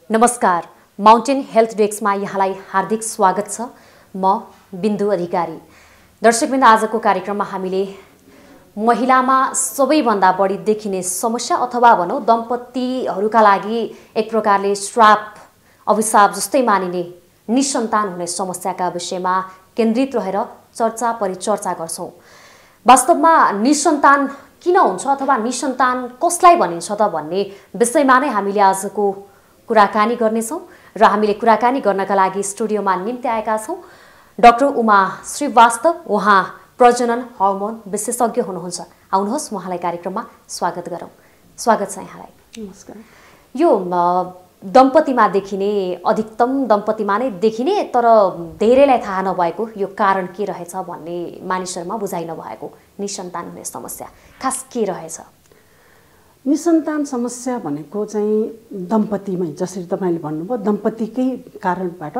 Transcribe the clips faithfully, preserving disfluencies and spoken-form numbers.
नमस्कार, mountain health डेस्कमा यहाँलाई हार्दिक स्वागत छ। म बिन्दु अधिकारी। दर्शकवृन्द, आजको कार्यक्रममा हामीले महिलामा सबैभन्दा बढी देखिने समस्या अथवा भनौँ दम्पतिहरूका लागि एक प्रकारले श्राप अभिशाप जस्तै मानिने निसन्तान हुने समस्याका विषयमा केन्द्रित रहेर चर्चा परिचर्चा गर्छौँ। वास्तवमा निसन्तान किन हुन्छ अथवा निसन्तान कसलाई भनिन्छ त भन्ने विषयमा नै हामीले आजको कुराकानी गर्नेछौँ र हामीले कुराकानी गर्नका लागि स्टुडियोमा निम्ति आएका छौँ डाक्टर उमा श्रीवास्तव। उहाँ प्रजनन हर्मोन विशेषज्ञ हुनुहुन्छ। आउनुहोस् उहाँलाई कार्यक्रममा स्वागत गरौँ। स्वागत छ यहाँलाई। नमस्कार। यो दम्पतिमा देखिने अधिकतम दम्पतिमा नै देखिने तर धेरैलाई थाहा नभएको यो कारण के रहेछ भन्ने मानिसहरूमा बुझाइ नभएको निसन्तान हुने समस्या खास के रहेछ? निसन्तान समस्या भनेको चाहिँ दम्पतिमै, जसरी तपाईँले भन्नुभयो, दम्पतिकै कारणबाट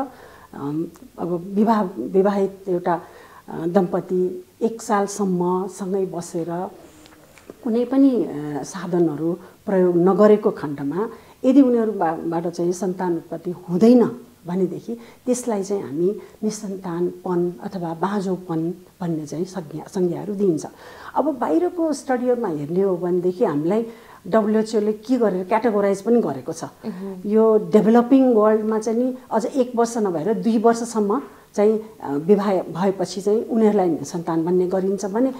अब विवाह विवाहित एउटा दम्पति एक सालसम्म सँगै बसेर कुनै पनि साधनहरू प्रयोग नगरेको खण्डमा यदि उनीहरूबाट चाहिँ सन्तान उत्पत्ति हुँदैन भनेदेखि त्यसलाई चाहिँ हामी निसन्तानपन अथवा बाँझोपन भन्ने चाहिँ संज्ञा संज्ञाहरू दिइन्छ। अब बाहिरको स्टडीहरूमा हेर्ने हो भनेदेखि हामीलाई डब्लुएचओले के गरेर क्याटेगोराइज पनि गरेको छ। यो डेभलपिङ वर्ल्डमा चाहिँ नि अझ एक वर्ष नभएर दुई वर्षसम्म चाहिँ विवाह भएपछि चाहिँ उनीहरूलाई सन्तान भन्ने गरिन्छ भने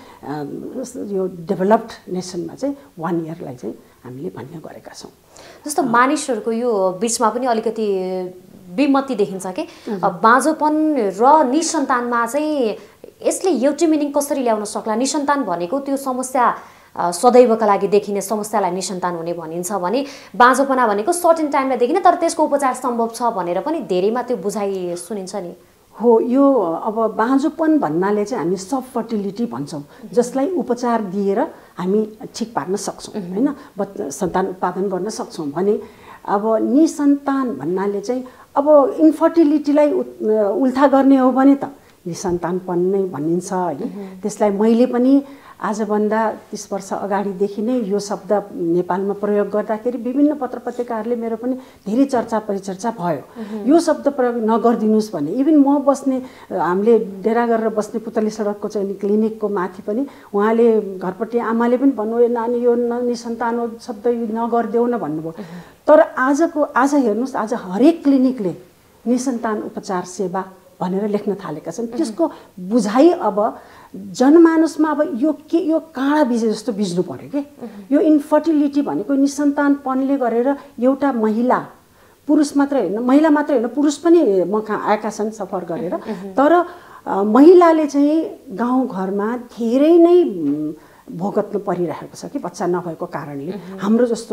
यो डेभलप्ड नेसनमा चाहिँ वान इयरलाई चाहिँ हामीले भन्ने गरेका छौँ। जस्तो मानिसहरूको यो बिचमा पनि अलिकति विमति देखिन्छ कि बाँझोपन र निसन्तानमा चाहिँ यसले एउटै मिनिङ कसरी ल्याउन सक्ला? निसन्तान भनेको त्यो समस्या सदैवका लागि देखिने समस्यालाई निसन्तान हुने भनिन्छ भने बाँझोपना भनेको सर्टेन टाइममा देखिने तर त्यसको उपचार सम्भव छ भनेर पनि धेरैमा त्यो बुझाइ सुनिन्छ नि। हो, यो अब बाँझोपन भन्नाले चाहिँ हामी सब फर्टिलिटी भन्छौँ, जसलाई उपचार दिएर हामी ठिक पार्न सक्छौँ, होइन, सन्तान उत्पादन गर्न सक्छौँ भने अब निसन्तान भन्नाले चाहिँ अब इन्फर्टिलिटीलाई उल्था गर्ने हो भने त निसन्तानपन नै भनिन्छ, होइन। त्यसलाई मैले पनि आजभन्दा तीस वर्ष अगाडिदेखि नै यो शब्द नेपालमा प्रयोग गर्दाखेरि विभिन्न पत्र पत्रिकाहरूले मेरो पनि धेरै चर्चा परिचर्चा भयो। यो शब्द प्रयोग नगरिदिनुहोस् भने इभन म बस्ने हामीले डेरा गरेर बस्ने पुतली सडकको चाहिँ क्लिनिकको माथि पनि उहाँले घरपट्टि आमाले पनि भन्नुभयो नानी यो निसन्तान हो शब्द नगरिदेऊ न भन्नुभयो। तर आजको आज हेर्नुहोस्, आज हरेक क्लिनिकले निसन्तान उपचार सेवा भनेर लेख्न थालेका छन्। त्यसको बुझाइ अब जनमानसमा अब यो के यो काँडा बिजे जस्तो बिज्नु पर्यो कि यो इन्फर्टिलिटी भनेको निसन्तानपनले गरेर एउटा महिला, पुरुष मात्र होइन, महिला मात्र होइन, पुरुष पनि म कहाँ आएका छन् सफर गरेर। तर महिलाले चाहिँ गाउँघरमा धेरै नै भोगत्नु परिरहेको छ कि बच्चा नभएको कारणले। हाम्रो जस्तो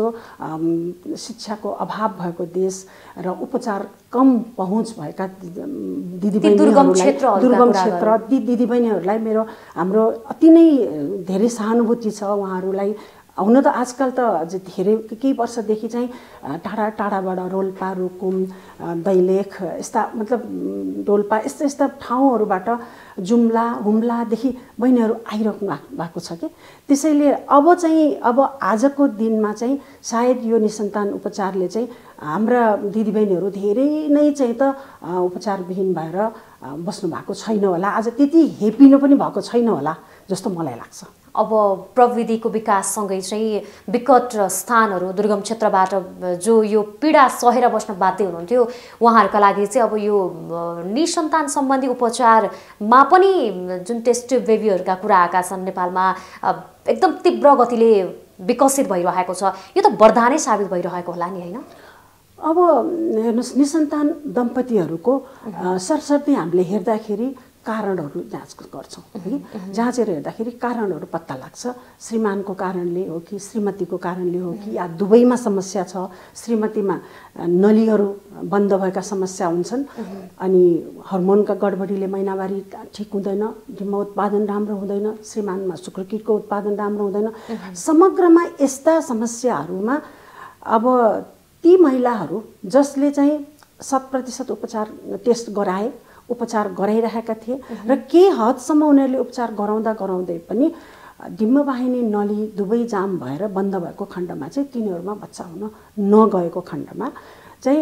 शिक्षाको अभाव भएको देश र उपचार कम पहुँच भएका दिदीबहिनीहरूलाई, दुर्गम क्षेत्र ती दिदीबहिनीहरूलाई मेरो हाम्रो अति नै धेरै सहानुभूति छ। उहाँहरूलाई हुन त आजकल त धेरै केही वर्षदेखि चाहिँ टाढा टाढाबाट रोल्पा, रुकुम, दैलेख यस्ता मतलब डोल्पा यस्ता यस्ता ठाउँहरूबाट जुम्ला हुम्लादेखि बहिनीहरू आइरहनु भएको छ कि त्यसैले अब चाहिँ अब आजको दिनमा चाहिँ सायद यो निसन्तान उपचारले चाहिँ हाम्रा दिदीबहिनीहरू धेरै नै चाहिँ त उपचारविहीन भएर बस्नु भएको छैन होला, आज त्यति हेपिनु पनि भएको छैन होला जस्तो मलाई लाग्छ। अब प्रविधिको विकाससँगै चाहिँ विकट स्थानहरू दुर्गम क्षेत्रबाट जो यो पीडा सहेर बस्न बाध्य हुनुहुन्थ्यो उहाँहरूका लागि चाहिँ अब यो निसन्तान सम्बन्धी उपचारमा पनि जुन टेस्ट बेबीहरूका कुरा आएका छन् नेपालमा एकदम तीव्र गतिले विकसित भइरहेको छ, यो त वरदानै साबित भइरहेको होला नि, होइन? अब हेर्नुहोस्, निसन्तान दम्पतिहरूको सरसर्ती हामीले हेर्दाखेरि कारणहरू जाँच गर्छौँ है। जाँचेर हेर्दाखेरि कारणहरू पत्ता लाग्छ। श्रीमानको कारणले हो कि श्रीमतीको कारणले हो कि या दुवैमा समस्या छ। श्रीमतीमा नलीहरू बन्द भएका समस्या हुन्छन् अनि हर्मोनका गडबडीले महिनावारी ठिक हुँदैन, डिम्ब उत्पादन राम्रो हुँदैन, श्रीमानमा शुक्रकीटको उत्पादन राम्रो हुँदैन। समग्रमा यस्ता समस्याहरूमा अब ती महिलाहरू जसले चाहिँ शत प्रतिशत उपचार टेस्ट गराए, उपचार गराइरहेका थिए र केही हदसम्म उनीहरूले उपचार गराउँदा गराउँदै पनि डिम्बवाहिनी नली दुवै जाम भएर बन्द भएको खण्डमा चाहिँ तिनीहरूमा बच्चा हुन नगएको खण्डमा चाहिँ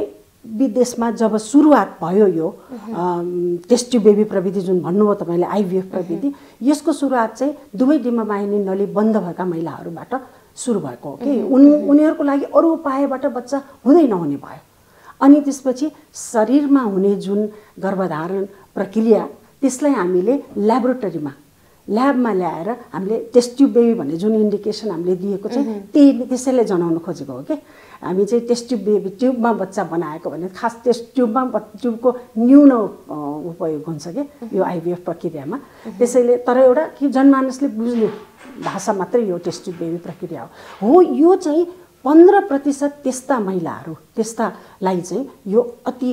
विदेशमा जब सुरुवात भयो यो टेस्ट ट्युब बेबी प्रविधि जुन भन्नुभयो तपाईँले आइभीएफ प्रविधि, यसको सुरुवात चाहिँ दुवै डिम्बवाहिनी नली बन्द भएका महिलाहरूबाट सुरु भएको हो कि उन उनीहरूको लागि अरू उपायबाट बच्चा हुँदै नहुने भयो। अनि त्यसपछि शरीरमा हुने जुन गर्भधारण प्रक्रिया त्यसलाई हामीले ल्याबोरेटरीमा ल्याबमा ल्याएर हामीले टेस्ट ट्युब बेबी भन्ने जुन इन्डिकेसन हामीले दिएको चाहिँ त्यही त्यसैले जनाउन खोजेको हो कि हामी चाहिँ टेस्ट ट्युब बेबी ट्युबमा बच्चा बनाएको भने खास टेस्ट ट्युबमा ट्युबको न्यून उपयोग हुन्छ कि यो आइभीएफ प्रक्रियामा। त्यसैले तर एउटा कि जनमानसले बुझ्ने भाषा मात्रै यो टेस्ट ट्युब बेबी प्रक्रिया हो। हो यो चाहिँ पन्ध्र प्रतिशत त्यस्ता महिलाहरू त्यस्तालाई चाहिँ यो अति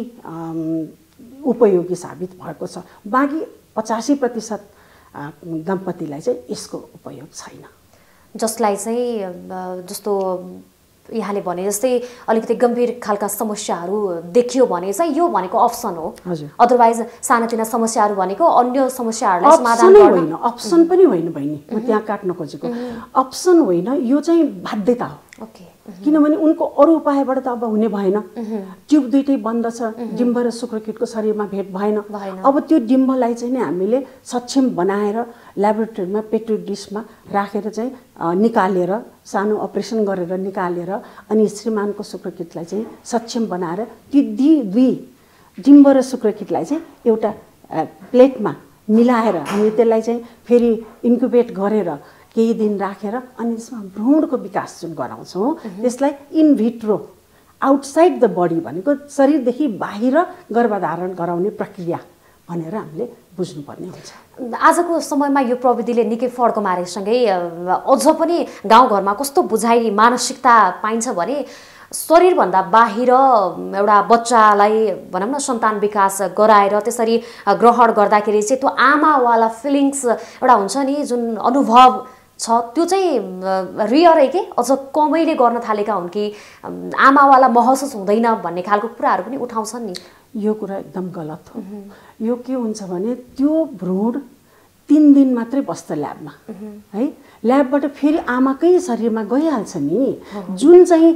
उपयोगी साबित भएको छ। बाँकी पचासी प्रतिशत दम्पतिलाई चाहिँ यसको उपयोग छैन। जसलाई चाहिँ जस्तो यहाँले भने जस्तै अलिकति गम्भीर खालका समस्याहरू देखियो भने चाहिँ यो भनेको अप्सन हो। अदरवाइज सानातिना समस्याहरू भनेको अन्य समस्याहरूलाई समाधान गर्न होइन, अप्सन पनि होइन बहिनी, म त्यहाँ काट्न खोजेको अप्सन होइन, यो चाहिँ बाध्यता हो। ओके, किनभने उनको अरू उपायबाट त अब हुने भएन, ट्युब दुइटै बन्द छ, डिम्ब र शुक्रकीटको शरीरमा भेट भएन। अब त्यो डिम्बलाई चाहिँ नि हामीले सक्षम बनाएर ल्याबोरेटरीमा पेट्री डिसमा राखेर चाहिँ निकालेर सानो अपरेसन गरेर निकालेर अनि श्रीमानको शुक्रकीटलाई चाहिँ सक्षम बनाएर ती दुई डिम्ब र शुक्रकीटलाई चाहिँ एउटा प्लेटमा मिलाएर हामी त्यसलाई चाहिँ फेरि इन्क्युबेट गरेर केही दिन राखेर अनि त्यसमा भ्रूणको विकास जुन गराउँछौँ त्यसलाई in vitro outside the body भनेको शरीरदेखि बाहिर गर्भधारण गराउने प्रक्रिया भनेर हामीले बुझ्नुपर्ने हुन्छ। आजको समयमा यो प्रविधिले निकै फड्को मारेसँगै अझ पनि गाउँघरमा कस्तो बुझाइ मानसिकता पाइन्छ भने शरीरभन्दा बाहिर एउटा बच्चालाई भनौँ न सन्तान विकास गराएर त्यसरी ग्रहण गर्दाखेरि चाहिँ त्यो आमावाला फिलिङ्स एउटा हुन्छ नि जुन अनुभव छ त्यो चाहिँ रियरै के अझ कमैले गर्न थालेका हुन् कि आमावाला महसुस हुँदैन भन्ने खालको कुराहरू पनि उठाउँछन् नि। यो कुरा एकदम गलत हो। यो के हुन्छ भने त्यो भ्रूण तीन दिन मात्रै बस्छ ल्याबमा है, ल्याबबाट फेरि आमाकै शरीरमा गइहाल्छ नि। जुन चाहिँ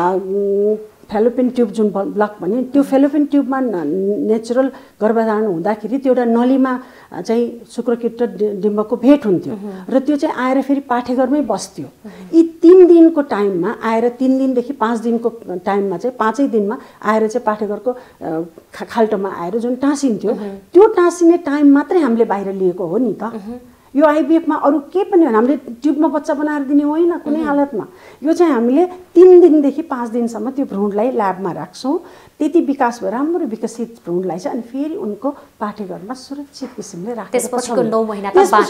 फेलोपियन ट्युब जुन ब्लक भने त्यो फेलोपियन ट्युबमा नेचुरल गर्भधारण हुँदाखेरि त्यो एउटा नलीमा चाहिँ शुक्रकीट र डिम्बको भेट हुन्थ्यो र त्यो चाहिँ आएर फेरि पाठेघरमै बस्थ्यो। यी तिन दिनको टाइममा आएर तिन दिनदेखि पाँच दिनको टाइममा चाहिँ पाँचै दिनमा आएर चाहिँ पाठेघरको खाल्टोमा आएर जुन टाँसिन्थ्यो त्यो टाँसिने टाइम मात्रै हामीले बाहिर लिएको हो नि त। यो आइभीएफमा अरू के पनि होइन, हामीले ट्युबमा बच्चा बनाएर दिने होइन कुनै हालतमा। यो चाहिँ हामीले तिन दिनदेखि पाँच दिनसम्म त्यो भ्रूणलाई ल्याबमा राख्छौँ, त्यति विकास भयो राम्रो विकसित भ्रूणलाई चाहिँ अनि फेरि उनको पाठेघरमा सुरक्षित किसिमले राखेर त्यसपछि नौ महिना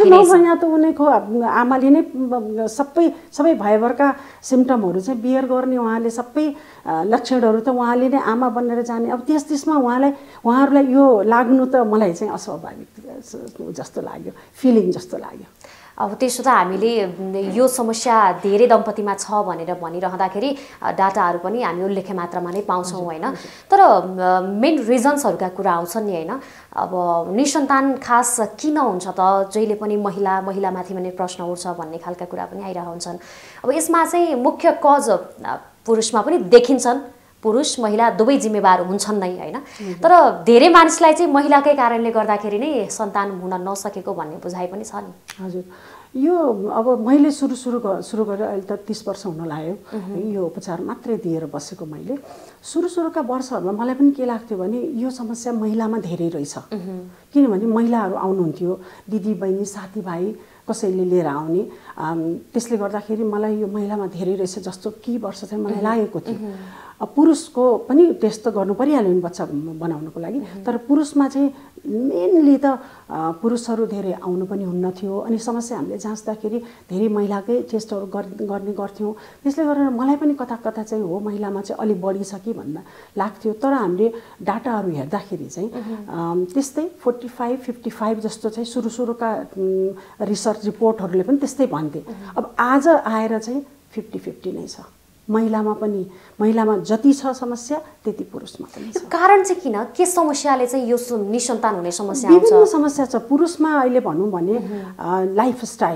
त उनीको आमाले नै सबै सबै भयभरका सिम्टमहरू चाहिँ बियर गर्ने, उहाँले सबै लक्षणहरू त उहाँले नै आमा बनेर जाने। अब त्यस त्यसमा उहाँलाई उहाँहरूलाई यो लाग्नु त मलाई चाहिँ अस्वाभाविक जस्तो लाग्यो, फिलिङ जस्तो लाग्यो। अब त्यसो त हामीले यो समस्या धेरै दम्पतिमा छ भनेर भनिरहँदाखेरि डाटाहरू पनि हामी उल्लेख्य मात्रामा नै पाउँछौँ होइन। तर मेन रिजन्सहरूका कुरा आउँछन् नि होइन। अब निसन्तान खास किन हुन्छ त, जहिले पनि महिला महिलामाथि भने प्रश्न उठ्छ भन्ने खालका कुरा पनि आइरहन्छन्। अब यसमा चाहिँ मुख्य कज पुरुषमा पनि देखिन्छन्, पुरुष महिला दुवै जिम्मेवार हुन्छन् नै होइन। तर धेरै मानिसलाई चाहिँ महिलाकै कारणले गर्दाखेरि नै सन्तान हुन नसकेको भन्ने बुझाइ पनि छ नि। हजुर, यो अब मैले सुरु सुरु सुरु गरेर अहिले त तिस वर्ष हुन लाग्यो यो उपचार मात्रै दिएर बसेको। मैले सुरु सुरुका वर्षहरूमा मलाई पनि के लाग्थ्यो भने यो समस्या महिलामा धेरै रहेछ, किनभने महिलाहरू आउनुहुन्थ्यो, दिदी बहिनी साथीभाइ कसैले लिएर आउने, त्यसले गर्दाखेरि मलाई यो महिलामा धेरै रहेछ जस्तो केही वर्ष चाहिँ मलाई लागेको थियो। पुरुषको पनि टेस्ट त गर्नु परिहाल्यो नि बच्चा बनाउनको लागि, तर पुरुषमा चाहिँ मेनली त पुरुषहरू धेरै आउनु पनि हुन्न थियो। अनि समस्या हामीले जाँच्दाखेरि धेरै महिलाकै टेस्टहरू गर्ने गर्थ्यौँ। त्यसले गर्दा मलाई पनि कता कता चाहिँ हो महिलामा चाहिँ अलिक बढी छ कि भन्दा लाग्थ्यो। तर हामीले डाटाहरू हेर्दाखेरि चाहिँ त्यस्तै फोर्टी फाइभ फिफ्टी फाइभ जस्तो चाहिँ सुरु सुरुका रिसर्च रिपोर्टहरूले पनि त्यस्तै भन्थे। अब आज आएर चाहिँ फिफ्टी फिफ्टी नै छ, महिलामा पनि महिलामा जति छ समस्या त्यति पुरुषमा पनि छ। कारण चाहिँ किन, के समस्याले चाहिँ यो निसन्तान हुने समस्या आउँछ? विभिन्न समस्या छ। पुरुषमा अहिले भनौँ भने लाइफस्टाइल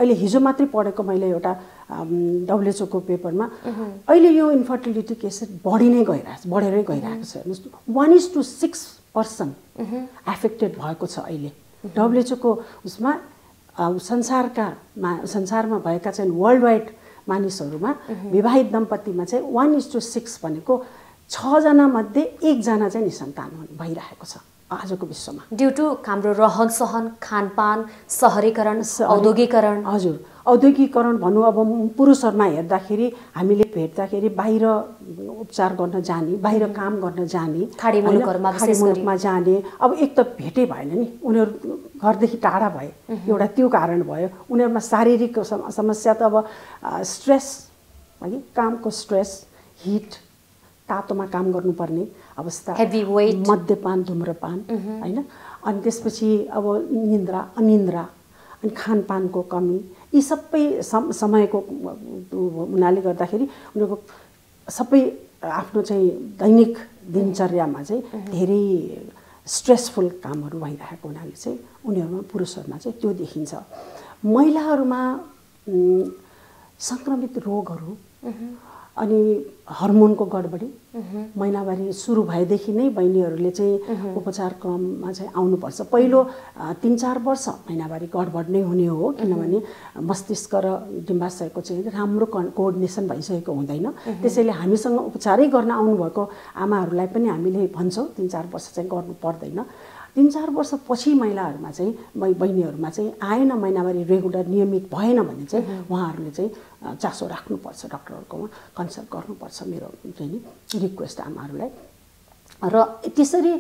अहिले हिजो मात्रै पढेको मैले एउटा डब्लुएचओ को पेपरमा अहिले यो इन्फर्टिलिटी केसेस बढी नै गइरहेको छ बढेरै गइरहेको छ हेर्नुहोस् one is to six person affected भएको छ अहिले डब्लुएचओ को उसमा संसारका मा संसारमा भएका चाहिँ वर्ल्ड वाइड मानिसहरूमा विवाहित दम्पतिमा चाहिँ वान इज टू सिक्स भनेको छजना मध्ये एकजना चाहिँ निसन्तान भइरहेको छ आजको विश्वमा ड्यू टु हाम्रो रहन सहन खानपान शहरीकरण औद्योगिकरण हजुर औद्योगिकरण भनौँ अब पुरुषहरूमा हेर्दाखेरि हामीले भेट्दाखेरि बाहिर उपचार गर्न जाने बाहिर काम गर्न जाने खाडी मुलुकहरूमा विशेष गरी मुलुकमा जाने अब एक त भेटै भएन नि उनीहरू घरदेखि टाढा भए एउटा त्यो कारण भयो उनीहरूमा शारीरिक समस्या त अब स्ट्रेस है कामको स्ट्रेस हिट तातोमा काम गर्नुपर्ने अवस्था हेभी वेट मद्यपान धुम्रपान हैन अनि त्यसपछि अब निन्द्रा अनिन्द्रा अनि खानपानको कमी यी सबै समयको हुनाले गर्दाखेरि उनीहरूको सबै आफ्नो चाहिँ दैनिक दिनचर्यामा चाहिँ धेरै स्ट्रेसफुल कामहरू भइरहेको हुनाले चाहिँ उनीहरूमा पुरुषहरूमा चाहिँ त्यो देखिन्छ महिलाहरूमा सङ्क्रमित रोगहरू अनि हर्मोनको गडबडी महिनावारी सुरु भएदेखि नै बहिनीहरूले चाहिँ उपचार क्रममा चाहिँ आउनुपर्छ पहिलो तीन चार वर्ष महिनावारी गडबड नै हुने हो किनभने मस्तिष्क र डिम्बाशयको चाहिँ राम्रो कोअर्डिनेसन भइसकेको हुँदैन त्यसैले हामीसँग उपचारै गर्न आउनुभएको आमाहरूलाई पनि हामीले भन्छौँ तीन चार वर्ष चाहिँ गर्नु पर्दैन तीन चार वर्षपछि महिलाहरूमा चाहिँ बहिनीहरूमा चाहिँ आएन महिनावारी रेगुलर नियमित भएन भने चाहिँ उहाँहरूले चाहिँ चासो राख्नुपर्छ डक्टरहरूकोमा कन्सल्ट गर्नुपर्छ मेरो चाहिँ नि रिक्वेस्ट आमाहरूलाई र त्यसरी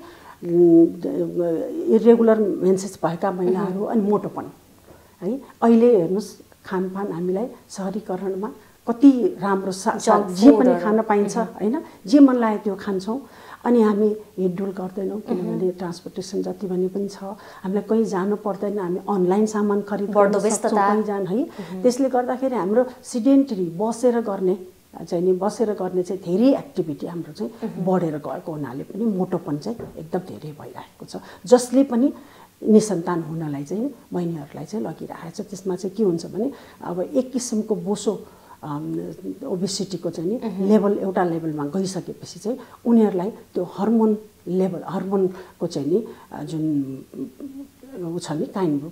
इरेगुलर मेन्सेस भएका महिलाहरू अनि मोटोपन है अहिले हेर्नुहोस् खानपान हामीलाई सहरीकरणमा कति राम्रो जे पनि खान पाइन्छ होइन जे मन लाग्यो त्यो खान्छौँ अनि हामी हिडडुल गर्दैनौँ किनभने ट्रान्सपोर्टेसन जति भने पनि छ हामीलाई कहीँ जानु पर्दैन हामी अनलाइन सामान खरिद गर्न सक्छौँ कहीँ जान है त्यसले गर्दाखेरि हाम्रो सिडेन्टरी बसेर गर्ने चाहिँ नि बसेर गर्ने चाहिँ धेरै एक्टिभिटी हाम्रो चाहिँ बढेर गएको हुनाले पनि मोटोपन चाहिँ एकदम धेरै भइरहेको छ जसले पनि निसन्तान हुनलाई चाहिँ बहिनीहरूलाई चाहिँ लगिरहेको छ त्यसमा चाहिँ के हुन्छ भने अब एक किसिमको बोसो ओबेसिटीको चाहिँ नि लेभल एउटा लेभलमा गइसकेपछि चाहिँ उनीहरूलाई त्यो हर्मोन लेभल हर्मोनको चाहिँ नि जुन उ छ नि काइन्ड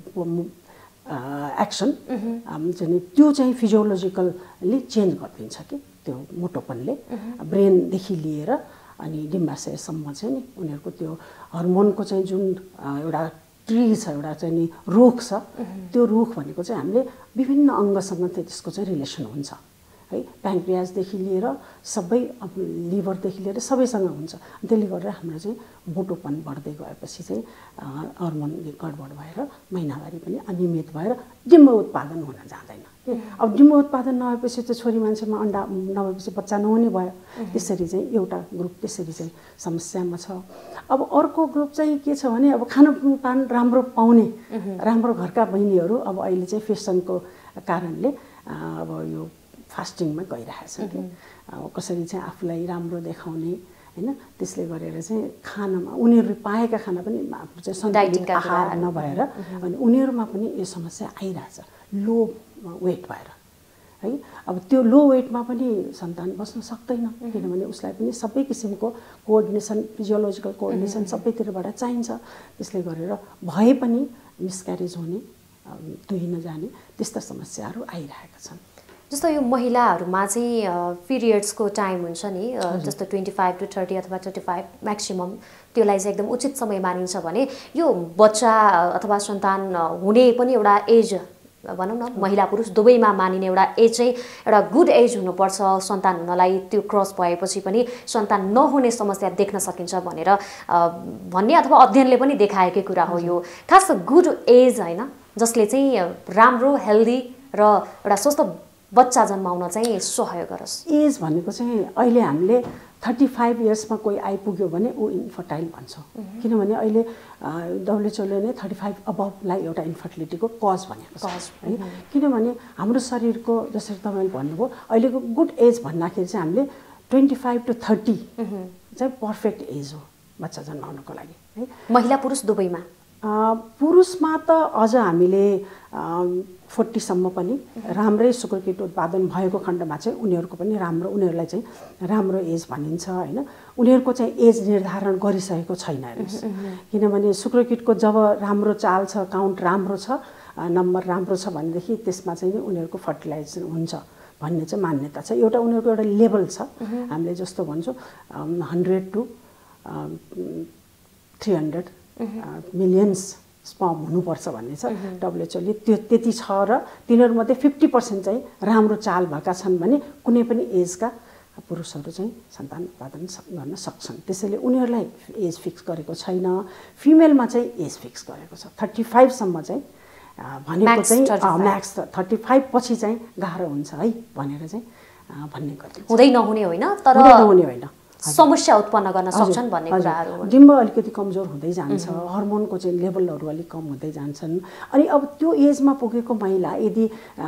एक्सन चाहिँ नि त्यो चाहिँ फिजियोलोजिकल्ली चेन्ज गरिदिन्छ कि त्यो मोटोपनले ब्रेनदेखि लिएर अनि डिम्बाशयसम्म चाहिँ नि उनीहरूको त्यो हर्मोनको चाहिँ जुन एउटा ट्री छ एउटा चाहिँ नि रुख छ त्यो रुख भनेको चाहिँ हामीले विभिन्न अङ्गसँग चाहिँ त्यसको चाहिँ रिलेसन हुन्छ है प्याङ्क्रियासदेखि लिएर सबै लिभरदेखि लिएर सबैसँग हुन्छ त्यसले गर्दा हाम्रो चाहिँ मोटोपन बढ्दै गएपछि चाहिँ हर्मोन गडबड भएर महिनावारी पनि अनियमित भएर डिम्ब उत्पादन हुन जाँदैन अब डिम्ब उत्पादन नभएपछि त छोरी मान्छेमा अन्डा नभएपछि बच्चा नहुने भयो त्यसरी चाहिँ एउटा ग्रुप त्यसरी चाहिँ समस्यामा छ अब अर्को ग्रुप चाहिँ के छ भने अब खानपान राम्रो पाउने राम्रो घरका बहिनीहरू अब अहिले चाहिँ फेसनको कारणले अब यो फास्टिङमा गइरहेछन् कि अब कसरी चाहिँ आफूलाई राम्रो देखाउने हैन त्यसले गरेर चाहिँ खानामा उनीहरूले पाएका खाना पनि आफ्नो चाहिँ सन्तुलित आहार नभएर अनि उनीहरूमा पनि यो समस्या आइरहेछ लो वेट भएर है अब त्यो लो वेटमा पनि सन्तान बस्न सक्दैन किनभने उसलाई पनि सबै किसिमको कोअर्डिनेसन फिजियोलोजिकल कोअर्डिनेसन सबैतिरबाट चाहिन्छ त्यसले गरेर भए पनि मिसक्यारेज हुने दुही नजाने त्यस्ता समस्याहरू आइरहेका छन् जस्तो यो महिलाहरूमा चाहिँ पिरियड्सको टाइम हुन्छ नि जस्तो ट्वेन्टी फाइभ टु थर्टी अथवा थर्टी फाइभ म्याक्सिमम त्यसलाई चाहिँ एकदम उचित समय मानिन्छ भने यो बच्चा अथवा सन्तान हुने पनि एउटा एज भनौँ न महिला पुरुष दुवैमा मानिने एउटा एज चाहिँ एउटा गुड एज हुनुपर्छ सन्तान हुनलाई त्यो क्रस भएपछि पनि सन्तान नहुने समस्या देख्न सकिन्छ भनेर भन्ने अथवा अध्ययनले पनि देखाएकै कुरा हो यो खास गुड एज होइन जसले चाहिँ राम्रो हेल्दी र एउटा स्वस्थ बच्चा जन्माउन चाहिँ सहयोग गरोस् एज भनेको चाहिँ अहिले हामीले थर्टी फाइभ इयर्समा कोही आइपुग्यो भने ऊ इन्फर्टाइल भन्छौँ किनभने अहिले डब्लुएचओले नै थर्टी फाइभ अबभलाई एउटा इन्फर्टिलिटीको कज भनेको छ है किनभने हाम्रो शरीरको जसरी तपाईँले भन्नुभयो अहिलेको गुड एज भन्दाखेरि चाहिँ हामीले ट्वेन्टी फाइभ टु थर्टी चाहिँ पर्फेक्ट एज हो बच्चा जन्माउनको लागि है महिला पुरुष दुवैमा पुरुषमा त अझ हामीले फोर्टीसम्म पनि राम्रै सुक्रकिट उत्पादन भएको खण्डमा चाहिँ उनीहरूको पनि राम्रो उनीहरूलाई चाहिँ राम्रो एज भनिन्छ होइन। उनीहरूको चाहिँ एज निर्धारण गरिसकेको छैन हेर्नुहोस्, किनभने सुक्रकिटको जब राम्रो चाल छ, काउन्ट राम्रो छ, नम्बर राम्रो छ भनेदेखि त्यसमा चाहिँ उनीहरूको फर्टिलाइजेसन हुन्छ भन्ने चाहिँ मान्यता छ। एउटा उनीहरूको एउटा लेभल छ, हामीले जस्तो भन्छौँ hundred to three hundred millions sperm हुनुपर्छ भन्ने छ डब्लुएचओले। त्यो त्यति छ र तिनीहरूमध्ये फिफ्टी पर्सेन्ट चाहिँ राम्रो चाल भएका छन् भने कुनै पनि एजका पुरुषहरू चाहिँ सन्तान उत्पादन गर्न सक्छन्। त्यसैले उनीहरूलाई एज फिक्स गरेको छैन। फिमेलमा चाहिँ एज फिक्स गरेको छ थर्टी फाइभसम्म चाहिँ भनेको चाहिँ म्याक्स थर्टी फाइभ पछि चाहिँ गाह्रो हुन्छ है भनेर चाहिँ भन्ने गरिन्छ। हुँदै नहुने होइन, तर नहुने होइन, समस्या उत्पन्न गर्न सक्छन् भन्ने कुराहरू हो। डिम्ब अलिकति कमजोर हुँदै जान्छ, हर्मोनको चाहिँ लेभलहरू अलिक कम हुँदै जान्छन्। अनि अब त्यो एजमा पुगेको महिला यदि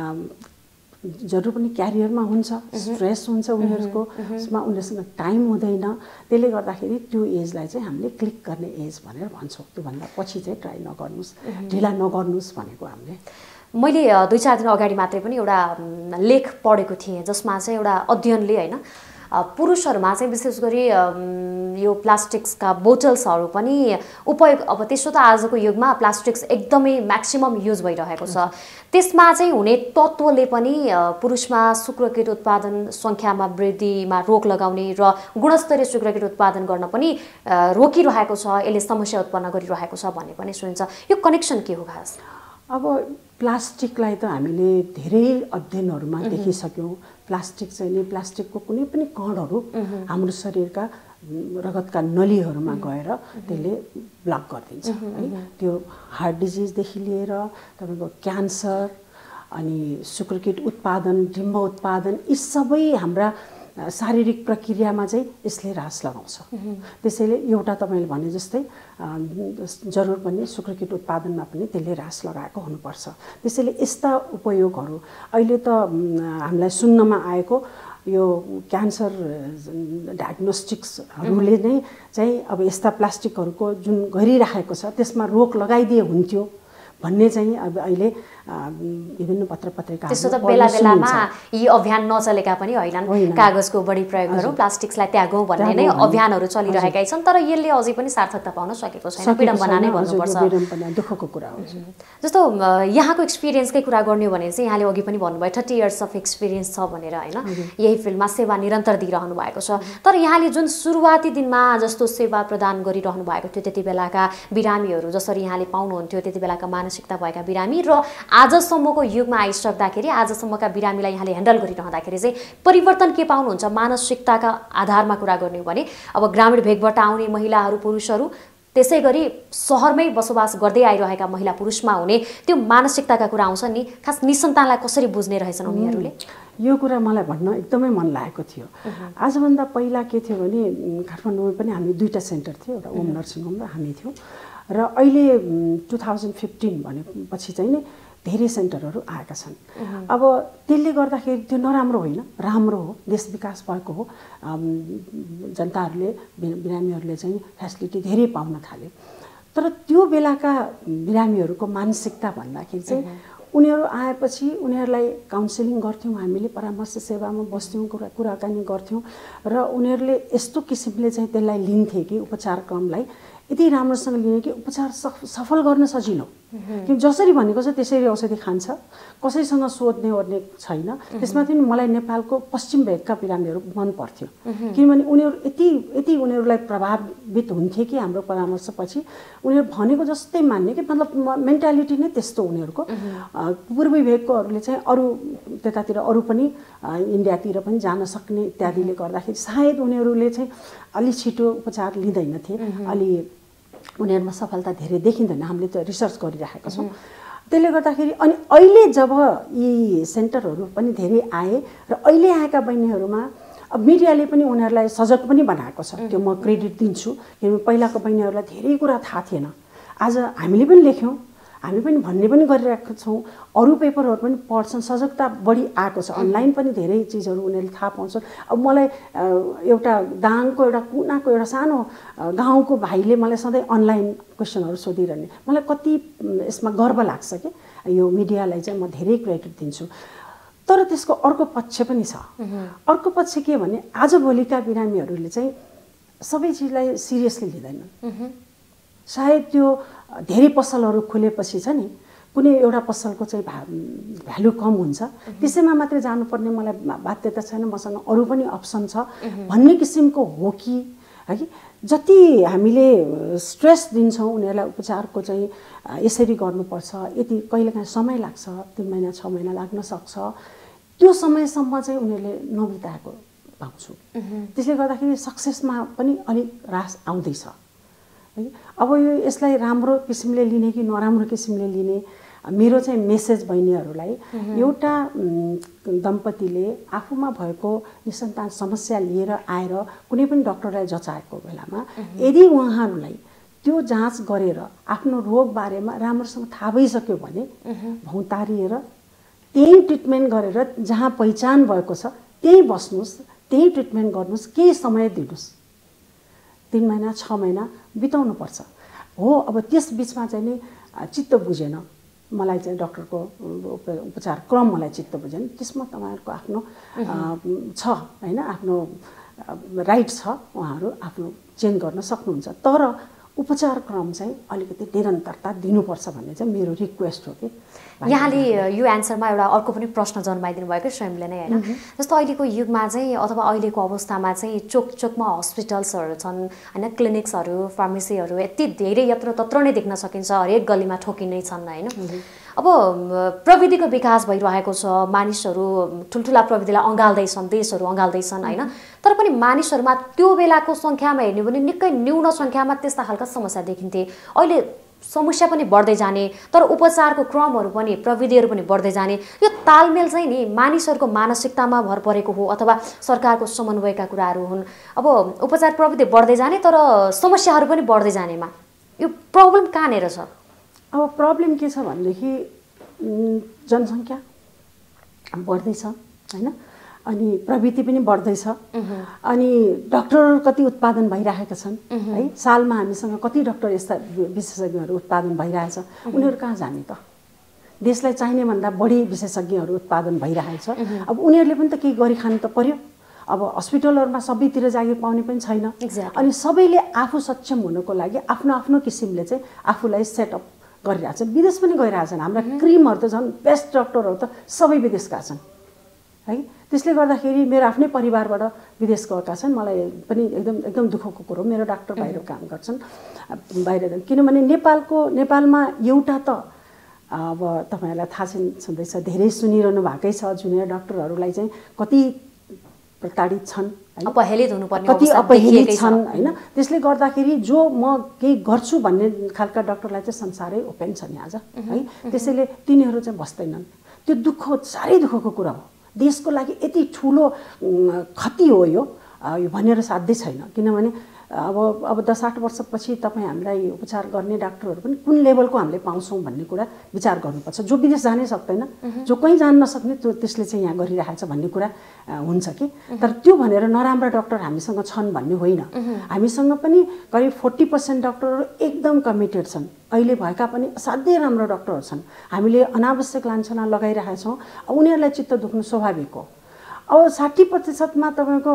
जरुर पनि क्यारियरमा हुन्छ, स्ट्रेस हुन्छ उनीहरूको, उसमा उनीहरूसँग टाइम हुँदैन, त्यसले गर्दाखेरि त्यो एजलाई चाहिँ हामीले क्लिक गर्ने एज भनेर भन्छौँ। त्योभन्दा पछि चाहिँ ट्राई नगर्नुहोस्, ढिला नगर्नुहोस् भनेको हामीले। मैले दुई चार दिन अगाडि मात्रै पनि एउटा लेख पढेको थिएँ जसमा चाहिँ एउटा अध्ययनले होइन पुरुषहरूमा चाहिँ विशेष गरी यो प्लास्टिक्सका बोटल्सहरू पनि उपयोग, अब त्यसो त आजको युगमा प्लास्टिक्स एकदमै म्याक्सिमम युज भइरहेको छ, त्यसमा चाहिँ हुने तत्त्वले पनि पुरुषमा शुक्रकिट उत्पादन सङ्ख्यामा वृद्धिमा रोक लगाउने र गुणस्तरीय शुक्रकिट उत्पादन गर्न पनि रोकिरहेको छ, यसले समस्या उत्पन्न गरिरहेको छ भन्ने पनि सुनिन्छ। यो कनेक्सन के हो खास? अब प्लास्टिकलाई त हामीले धेरै अध्ययनहरूमा देखिसक्यौँ। प्लास्टिक चाहिँ नि प्लास्टिकको कुनै पनि कणहरू हाम्रो शरीरका रगतका नलीहरूमा गएर त्यसले ब्लक गरिदिन्छ है। त्यो हार्ट डिजिजदेखि लिएर तपाईँको क्यान्सर अनि शुक्रकिट उत्पादन, डिम्ब उत्पादन, यी सबै हाम्रा शारीरिक प्रक्रियामा चाहिँ यसले ह्रास लगाउँछ। त्यसैले एउटा तपाईँले भने जस्तै जरुर पनि शुक्रकिट उत्पादनमा पनि त्यसले ह्रास लगाएको हुनुपर्छ। त्यसैले यस्ता उपयोगहरू अहिले त हामीलाई सुन्नमा आएको यो क्यान्सर डायग्नोस्टिक्सहरूले नै चाहिँ अब यस्ता प्लास्टिकहरूको जुन गरिराखेको छ त्यसमा रोक लगाइदिए हुन्थ्यो भन्ने चाहिँ अब अहिले विभिन्न पत्र पत्रिका त्यसो त बेला बेलामा यी अभियान नचलेका पनि होइनन्। कागजको बढी प्रयोग गरौँ, प्लास्टिक्सलाई त्यागौँ भन्ने नै अभियानहरू चलिरहेकै छन्, तर यसले अझै पनि सार्थकता पाउन सकेको छैन। विडम्बना नै भन्नुपर्छ, दुःखको कुरा हो। जस्तो यहाँको एक्सपिरियन्सकै कुरा गर्ने हो भने चाहिँ यहाँले अघि पनि भन्नुभयो थर्टी इयर्स अफ एक्सपिरियन्स छ भनेर होइन, यही फिल्डमा सेवा निरन्तर दिइरहनु भएको छ। तर यहाँले जुन सुरुवाती दिनमा जस्तो सेवा प्रदान गरिरहनु भएको थियो त्यति बेलाका बिरामीहरू जसरी यहाँले पाउनुहुन्थ्यो, त्यति बेलाका मानसिकता भएका बिरामी र आजसम्मको युगमा आइसक्दाखेरि आजसम्मका बिरामीलाई यहाँले ह्यान्डल गरिरहँदाखेरि चाहिँ परिवर्तन के पाउनुहुन्छ? मानसिकताका आधारमा कुरा गर्ने हो भने अब ग्रामीण भेगबाट आउने महिलाहरू, पुरुषहरू, त्यसै गरी सहरमै बसोबास गर्दै आइरहेका महिला पुरुषमा हुने त्यो मानसिकताका कुरा आउँछ नि, खास निसन्तानलाई कसरी बुझ्ने रहेछन् उनीहरूले? यो कुरा मलाई भन्न एकदमै मन लागेको थियो। आजभन्दा पहिला के थियो भने काठमाडौँमा पनि हामी दुईवटा सेन्टर थियो, एउटा ओम नर्सिङ होम र हामी थियौँ। र अहिले टु थाउजन्ड फिफ्टिन भनेपछि चाहिँ नि धेरै सेन्टरहरू आएका छन्। अब त्यसले गर्दाखेरि त्यो नराम्रो होइन, राम्रो हो, देश विकास भएको हो। जनताहरूले, बिरामीहरूले चाहिँ फेसिलिटी धेरै पाउन थाले। तर त्यो बेलाका बिरामीहरूको मानसिकता भन्दाखेरि चाहिँ उनीहरू आएपछि उनीहरूलाई काउन्सिलिङ गर्थ्यौँ, हामीले परामर्श सेवामा बस्थ्यौँ, कुरा कुराकानी गर्थ्यौँ र उनीहरूले यस्तो किसिमले चाहिँ त्यसलाई लिन्थे कि उपचार क्रमलाई यति राम्रोसँग लिने कि उपचार सफल गर्न सजिलो। कि जसरी भनेको छ त्यसरी औषधि खान्छ, कसैसँग सोध्ने ओर्ने छैन। त्यसमा पनि मलाई नेपालको पश्चिम भेगका बिरामीहरू मन पर्थ्यो, किनभने उनीहरू यति यति उनीहरूलाई प्रभावित हुन्थे कि हाम्रो परामर्शपछि उनीहरू भनेको जस्तै मान्ने कि मतलब मेन्टालिटी नै त्यस्तो उनीहरूको। पूर्वी भेगकोहरूले चाहिँ अरू त्यतातिर अरू पनि इन्डियातिर पनि जान सक्ने इत्यादिले गर्दाखेरि सायद उनीहरूले चाहिँ अलि छिटो उपचार लिँदैनथे, अलि उनीहरूमा सफलता धेरै देखिँदैन। हामीले त रिसर्च गरिराखेका छौँ। त्यसले गर्दाखेरि अनि अहिले जब यी सेन्टरहरू पनि धेरै आए र अहिले आएका बहिनीहरूमा अब मिडियाले पनि उनीहरूलाई सजग पनि बनाएको छ, त्यो म क्रेडिट दिन्छु। किनभने पहिलाको बहिनीहरूलाई धेरै कुरा थाहा थिएन। आज हामीले पनि लेख्यौँ, हामी पनि भन्ने पनि गरिरहेका छौँ। अरू पेपरहरू पनि पढ्छन्, सजगता बढी आएको छ, अनलाइन पनि धेरै चिजहरू उनीहरूले थाहा पाउँछन्। अब मलाई एउटा दाङको एउटा कुनाको एउटा सानो गाउँको भाइले मलाई सधैँ अनलाइन क्वेसनहरू सोधिरहने, मलाई कति यसमा गर्व लाग्छ कि यो मिडियालाई चाहिँ म धेरै क्रेडिट दिन्छु। तर त्यसको अर्को पक्ष पनि छ। अर्को पक्ष के भने आजभोलिका बिरामीहरूले चाहिँ सबै चिजलाई सिरियसली लिँदैनन्। सायद त्यो धेरै पसलहरू खुलेपछि छ नि, कुनै एउटा पसलको चाहिँ भा भ्यालु कम हुन्छ, त्यसैमा मात्रै जानुपर्ने मलाई बाध्यता छैन, मसँग अरू पनि अप्सन छ भन्ने किसिमको हो कि है कि जति हामीले स्ट्रेस दिन्छौँ उनीहरूलाई उपचारको चाहिँ यसरी गर्नुपर्छ, यति कहिलेकाहीँ समय लाग्छ, तिन महिना छ महिना लाग्न सक्छ, त्यो समयसम्म चाहिँ उनीहरूले नबिताएको पाउँछु। त्यसले गर्दाखेरि सक्सेसमा पनि अलिक ह्रास आउँदैछ है। अब यो यसलाई राम्रो किसिमले लिने कि नराम्रो किसिमले लिने, मेरो चाहिँ मेसेज बहिनीहरूलाई, एउटा दम्पतिले आफूमा भएको निसन्तान समस्या लिएर आएर कुनै पनि डाक्टरलाई जचाएको बेलामा यदि उहाँहरूलाई त्यो जाँच गरेर आफ्नो रोग बारेमा राम्रोसँग थाहा भइसक्यो भने भौतारिएर त्यही ट्रिटमेन्ट गरेर जहाँ पहिचान भएको छ त्यही बस्नुहोस्, त्यही ट्रिटमेन्ट गर्नुहोस्, केही समय दिनुहोस्, तीन महिना छ महिना बिताउनुपर्छ हो। अब त्यस बिचमा चाहिँ नि चित्त बुझेन, मलाई चाहिँ डाक्टरको उपचार क्रम मलाई चित्त बुझेन, त्यसमा तपाईँहरूको आफ्नो छ हैन, आफ्नो राइट छ, उहाँहरू आफ्नो चेन्ज गर्न सक्नुहुन्छ। तर उपचार क्रम चाहिँ अलिकति निरन्तरता दिनुपर्छ भन्ने चाहिँ मेरो रिक्वेस्ट हो कि। यहाँले यो एन्सरमा एउटा अर्को पनि प्रश्न जन्माइदिनु भएको स्वयंले नै हैन। जस्तो अहिलेको युगमा चाहिँ अथवा अहिलेको अवस्थामा चाहिँ चोक चोकमा हस्पिटल्सहरू छन् हैन, क्लिनिक्सहरू, फार्मेसीहरू यति धेरै यत्र तत्र नै देख्न सकिन्छ, हरेक गल्लीमा ठोकिनै छन् हैन। अब प्रविधिको विकास भइरहेको छ, मानिसहरू ठुल्ठुला प्रविधिलाई अँगाल्दैछन्, देशहरू अँगाल्दैछन् हैन, तर पनि मानिसहरूमा त्यो बेलाको सङ्ख्यामा हेर्ने भने निकै न्यून सङ्ख्यामा त्यस्ता खालका समस्या देखिन्थे। अहिले समस्या पनि बढ्दै जाने, तर उपचारको क्रमहरू पनि प्रविधिहरू पनि बढ्दै जाने, यो तालमेल चाहिँ नि मानिसहरूको मानसिकतामा भर परेको हो अथवा सरकारको समन्वयका कुराहरू हुन्। अब उपचार प्रविधि बढ्दै जाने तर समस्याहरू पनि बढ्दै जानेमा यो प्रब्लम कहाँनिर छ? अब प्रब्लम के छ भनेदेखि जनसङ्ख्या बढ्दैछ हैन, अनि प्रवृत्ति पनि बढ्दैछ, अनि डाक्टर कति उत्पादन भइरहेका छन् है, सालमा हामीसँग कति डाक्टर यस्ता विशेषज्ञहरू उत्पादन भइरहेछ, उनीहरू कहाँ जाने त? देशलाई चाहिने भन्दा बढी विशेषज्ञहरू उत्पादन भइरहेछ। अब उनीहरूले पनि त केही गरी खानु त पर्यो। अब हस्पिटलहरूमा सबैतिर जागिर पाउने पनि छैन, अनि सबैले आफू सक्षम हुनको लागि आफ्नो आफ्नो किसिमले चाहिँ आफूलाई सेटअप गरिरहेछ। विदेश पनि गइरहेछन्, हाम्रा क्रिमहरू त झन् बेस्ट डाक्टरहरू त सबै विदेशका छन् है। त्यसले गर्दाखेरि मेरो आफ्नै परिवारबाट विदेश गएका छन्, मलाई पनि एकदम एकदम दुःखको कुरो, मेरो डाक्टर बाहिर काम गर्छन् बाहिर, किनभने नेपालको नेपालमा एउटा त अब तपाईँहरूलाई थाहा छँदैछ, धेरै सुनिरहनु भएकै छ, जुनियर डाक्टरहरूलाई चाहिँ कति प्रताडित छन्, अपहेलित हुनुपर्ने कति अपहेलित छन् हैन। त्यसले गर्दाखेरि जो म केही गर्छु भन्ने खालका डाक्टरलाई चाहिँ संसारै ओपन छ नि आज है, त्यसैले तिनीहरू चाहिँ बस्दैनन्। त्यो दुःख, साह्रै दुःखको कुरा हो, देशको लागि यति ठुलो क्षति हो यो भनेर साध्यै छैन। किनभने अब अब दस आठ वर्षपछि तपाईँ हामीलाई उपचार गर्ने डाक्टरहरू पनि कुन लेभलको हामीले पाउँछौँ भन्ने कुरा विचार गर्नुपर्छ। जो विदेश जानै सक्दैन, जो कहीँ जान नसक्ने त्यो त्यसले चाहिँ यहाँ गरिरहेछ भन्ने कुरा हुन्छ कि। तर त्यो भनेर नराम्रा डाक्टर हामीसँग छन् भन्ने होइन, हामीसँग पनि करिब फोर्टी पर्सेन्ट डाक्टरहरू एकदम कमिटेड छन्, अहिले भएका पनि असाध्यै राम्रो डाक्टरहरू छन्। हामीले अनावश्यक लान्छना लगाइरहेछौँ, उनीहरूलाई चित्त दुख्नु स्वाभाविक हो। अब साठी प्रतिशतमा तपाईँको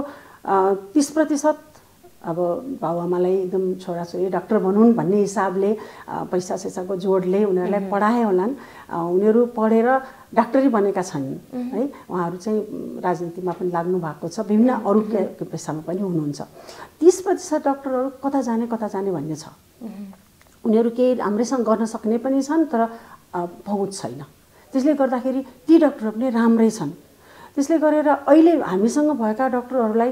तिस प्रतिशत अब बाबुआमालाई एकदम छोराछोरी डाक्टर बनुन् भन्ने हिसाबले पैसा सैसाको जोडले उनीहरूलाई पढाए होलान्, उनीहरू पढेर डाक्टरी बनेका छन् है। उहाँहरू चाहिँ राजनीतिमा पनि लाग्नु भएको छ, विभिन्न अरू पेसामा पनि हुनुहुन्छ। तीस प्रतिशत डाक्टरहरू कता जाने कता जाने भन्ने छ, उनीहरू केही राम्रैसँग गर्न सक्ने पनि छन् तर बहुत छैन। त्यसले गर्दाखेरि ती डाक्टरहरू पनि राम्रै छन्। त्यसले गरेर अहिले हामीसँग भएका डाक्टरहरूलाई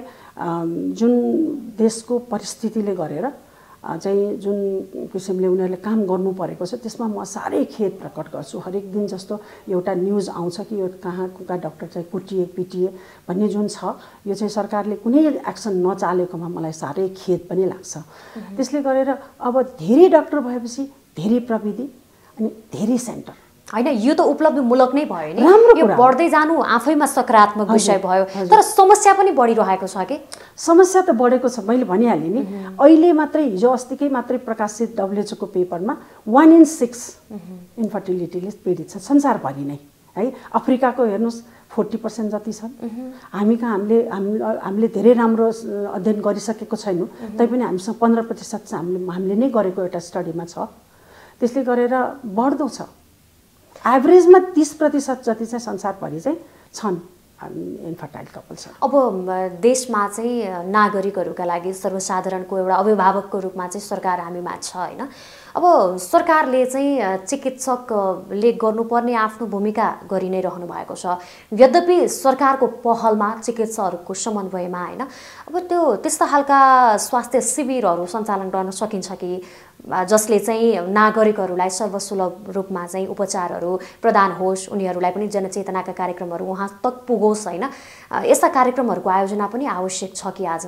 जुन देशको परिस्थितिले गरेर चाहिँ जुन किसिमले उनीहरूले काम गर्नु परेको छ त्यसमा म साह्रै खेद प्रकट गर्छु। हरेक दिन जस्तो एउटा न्युज आउँछ कि यो कहाँ कुका डाक्टर चाहिँ कुटिए पिटिए भन्ने जुन छ, यो चाहिँ सरकारले कुनै एक्सन नचालेकोमा मलाई साह्रै खेद पनि लाग्छ। त्यसले गरेर अब धेरै डाक्टर भएपछि धेरै प्रविधि, अनि धेरै सेन्टर हैन यो त उपलब्धिमूलक नै भयो नि राम्रो यो कुरा बढ्दै जानु आफैमा सकारात्मक विषय भयो तर समस्या पनि बढिरहेको छ के समस्या त बढेको छ मैले भनिहालेँ नि अहिले मात्रै हिजो अस्तिकै मात्रै प्रकाशित डब्ल्युएचओ को पेपरमा वान इन सिक्स इन्फर्टिलिटीले पीडित छ संसारभरि नै है अफ्रिकाको हेर्नुहोस् फोर्टी पर्सेन्ट जति छन् हामी कहाँ हामीले हामीले धेरै राम्रो अध्ययन गरिसकेको छैनौँ तैपनि हामीसँग पन्ध्र प्रतिशत चाहिँ हामीले हामीले नै गरेको एउटा स्टडीमा छ त्यसले गरेर बढ्दो छ एभरेजमा तीस प्रतिशत जति चाहिँ संसारभरि चाहिँ छन् इन्फर्टाइल कपल छ अब देशमा चाहिँ नागरिकहरूका लागि सर्वसाधारणको एउटा अभिभावकको रूपमा चाहिँ सरकार हामीमा छ हैन अब सरकारले चाहिँ चिकित्सकले गर्नुपर्ने आफ्नो भूमिका गरि नै रहनु भएको छ यद्यपि सरकारको पहलमा चिकित्सकहरूको समन्वयमा हैन अब त्यो त्यस्ता खालका स्वास्थ्य शिविरहरू सञ्चालन गर्न सकिन्छ कि जसले चाहिँ नागरिकहरूलाई सर्वसुलभ रूपमा चाहिँ उपचारहरू प्रदान होस् उनीहरूलाई पनि जनचेतनाका कार्यक्रमहरू उहाँ तक पुगोस् हैन यस्ता कार्यक्रमहरूको आयोजना पनि आवश्यक छ कि आज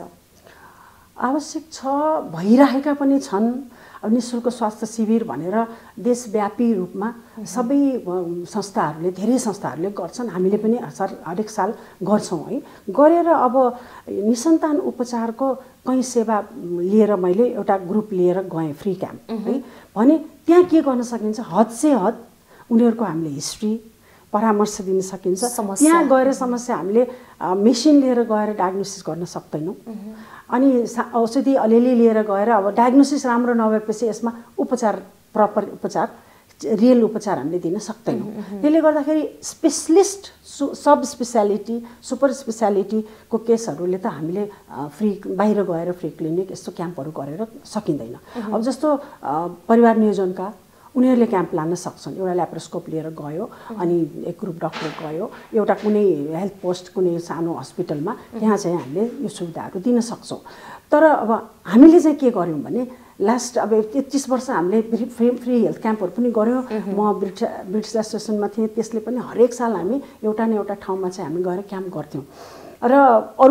आवश्यक छ भइरहेका पनि छन् अब निःशुल्क स्वास्थ्य शिविर भनेर देशव्यापी रूपमा सबै संस्थाहरूले धेरै संस्थाहरूले गर्छन् हामीले पनि हरेक साल गर्छौँ है गरेर अब निसन्तान उपचारको कहीँ सेवा लिएर मैले एउटा ग्रुप लिएर गएँ फ्री क्याम्प है भने त्यहाँ के गर्न सकिन्छ हद से हद उनीहरूको हामीले हिस्ट्री परामर्श दिन सकिन्छ त्यहाँ गएर समस्या हामीले मेसिन लिएर गएर डायग्नोसिस गर्न सक्दैनौँ अनि औषधि अलिअलि लिएर गएर अब डायग्नोसिस राम्रो नभएपछि यसमा उपचार प्रपर उपचार रियल उपचार हामीले दिन सक्दैनौँ त्यसले गर्दाखेरि स्पेसलिस्ट सब स्पेसालिटी सुपर स्पेसालिटीको केसहरूले त हामीले फ्री बाहिर गएर फ्री क्लिनिक यस्तो क्याम्पहरू गरेर सकिँदैन अब जस्तो परिवार नियोजनका उनीहरूले क्याम्प लान सक्छन् एउटा ल्याप्रोस्कोप लिएर गयो अनि एक ग्रुप डक्टर गयो एउटा कुनै हेल्थ पोस्ट कुनै सानो हस्पिटलमा त्यहाँ चाहिँ हामीले यो सुविधाहरू दिन सक्छौँ तर अब हामीले चाहिँ के गर्यौँ भने लास्ट अब तेत्तिस वर्ष हामीले फ्री फ्री हेल्थ क्याम्पहरू पनि गऱ्यौँ म ब्रिटिस ब्रिटिस एसोसिएसनमा थिएँ त्यसले पनि हरेक साल हामी एउटा न एउटा ठाउँमा चाहिँ हामी गएर क्याम्प गर्थ्यौँ र अरू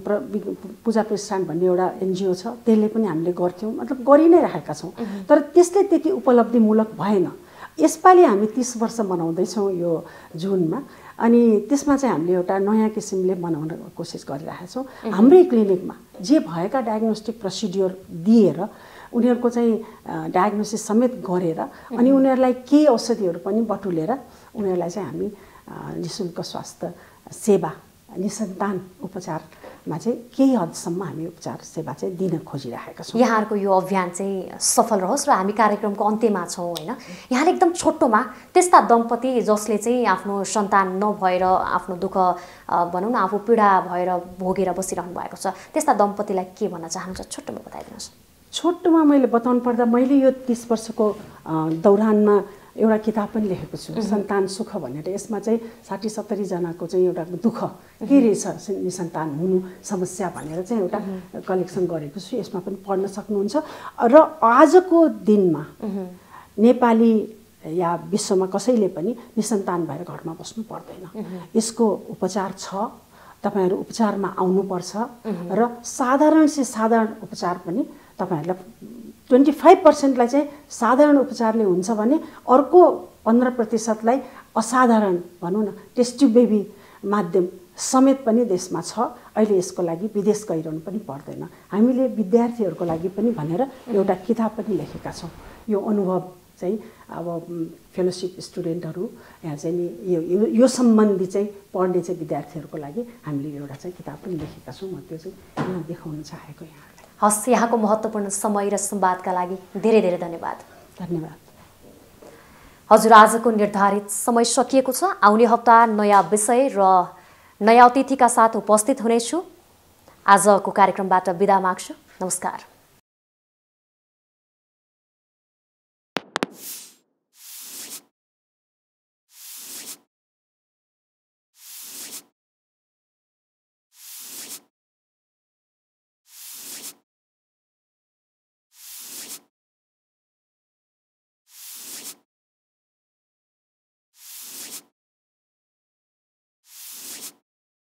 पूजा प्रतिष्ठान भन्ने एउटा एनजिओ छ त्यसले पनि हामीले गर्थ्यौँ मतलब गरि नै राखेका छौँ तर त्यसले त्यति उपलब्धिमूलक भएन यसपालि हामी तीस वर्ष मनाउँदैछौँ यो जुनमा अनि त्यसमा चाहिँ हामीले एउटा नयाँ किसिमले मनाउन कोसिस गरिरहेका छौँ हाम्रै क्लिनिकमा जे भएका डायग्नोस्टिक प्रोसिड्युर दिएर उनीहरूको चाहिँ डायग्नोसिस समेत गरेर अनि उनीहरूलाई केही औषधिहरू पनि बटुलेर उनीहरूलाई चाहिँ हामी निःशुल्क स्वास्थ्य सेवा निसन्तान उपचारमा चाहिँ केही हदसम्म हामी उपचार सेवा चाहिँ दिन खोजिरहेका छौँ यहाँहरूको यो अभियान चाहिँ सफल रहोस् र हामी कार्यक्रमको अन्त्यमा छौँ हैन यहाँले एकदम छोटोमा त्यस्ता दम्पति जसले चाहिँ आफ्नो सन्तान नभएर आफ्नो दुःख भनौँ न आफू पीडा भएर भोगेर बसिरहनु भएको छ त्यस्ता दम्पतिलाई के भन्न चाहनुहुन्छ छोटोमा बताइदिनुहोस् छोटोमा मैले बताउनु पर्दा मैले यो तीस वर्षको दौरानमा एउटा किताब पनि लेखेको छु सन्तान सुख भनेर यसमा चाहिँ साठी सत्तरी जनाको चाहिँ एउटा दुःख के रहेछ निसन्तान हुनु समस्या भनेर चाहिँ एउटा कलेक्सन गरेको छु यसमा पनि पढ्न सक्नुहुन्छ र आजको दिनमा नेपाली या विश्वमा कसैले पनि निसन्तान भएर घरमा बस्नु पर्दैन यसको उपचार छ तपाईहरु उपचारमा आउनुपर्छ र साधारण से साधारण उपचार पनि तपाईहरुलाई ट्वेन्टी फाइभ पर्सेंट लाई चाहिँ साधारण उपचारले हुन्छ भने अर्को पन्ध्र प्रतिशत लाई असाधारण भनौं न टेस्ट ट्युब बेबी माध्यम समेत पनि देशमा छ अहिले यसको लागि विदेश गइरहनु पनि पर्दैन हामीले विद्यार्थीहरुको लागि पनि भनेर एउटा किताब पनि लेखेका छौं यो अनुभव चाहिँ अब फेलोशिप स्टुडेन्टहरु यहाँ चाहिँ नि यो यो सम्बन्धी चाहिँ पढ्ने चाहिँ विद्यार्थीहरुको लागि हामीले एउटा चाहिँ किताब पनि लेखेका छौं म त्यो चाहिँ यहाँ देखाउन चाहेको यहाँ हस् यहाँको महत्त्वपूर्ण समय र संवादका लागि धेरै धेरै धन्यवाद धन्यवाद हजुर आजको निर्धारित समय सकिएको छ आउने हप्ता नयाँ विषय र नयाँ अतिथिका साथ उपस्थित हुनेछु आजको कार्यक्रमबाट बिदा माग्छु नमस्कार